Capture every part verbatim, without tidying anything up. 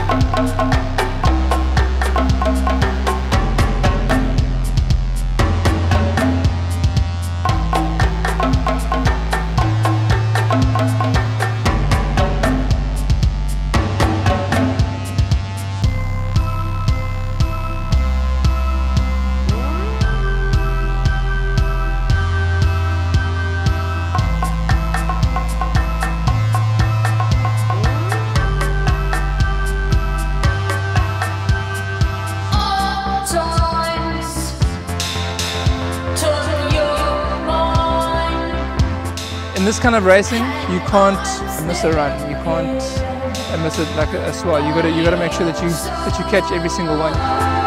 In this kind of racing, you can't miss a run. You can't miss it like a, a swell. You gotta, you gotta make sure that you that you catch every single one.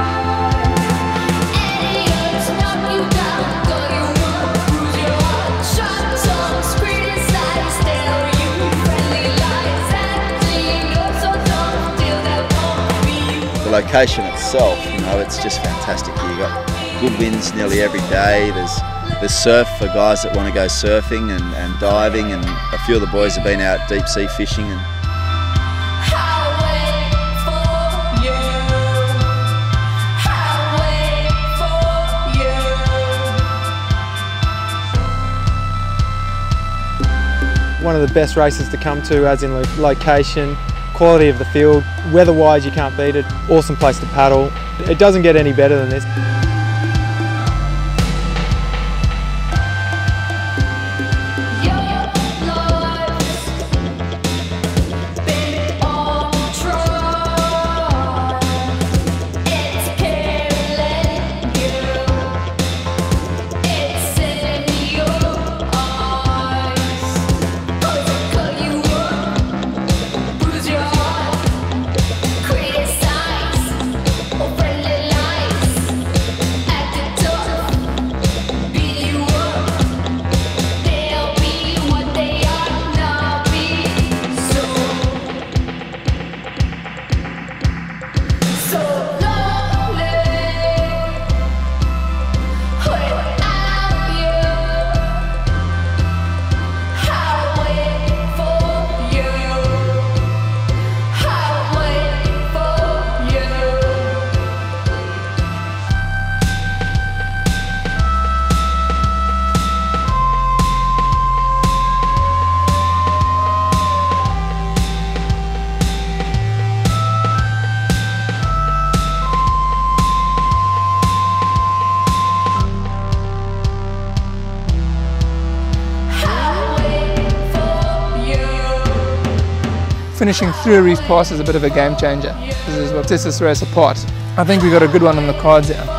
The location itself, you know, it's just fantastic. You got good winds nearly every day. There's There's surf for guys that want to go surfing and, and diving, and a few of the boys have been out deep sea fishing. And one of the best races to come to, as in location, quality of the field, weather-wise you can't beat it, awesome place to paddle. It doesn't get any better than this. Finishing through a reef pass is a bit of a game changer. This is what sets this race apart. I think we got a good one on the cards here.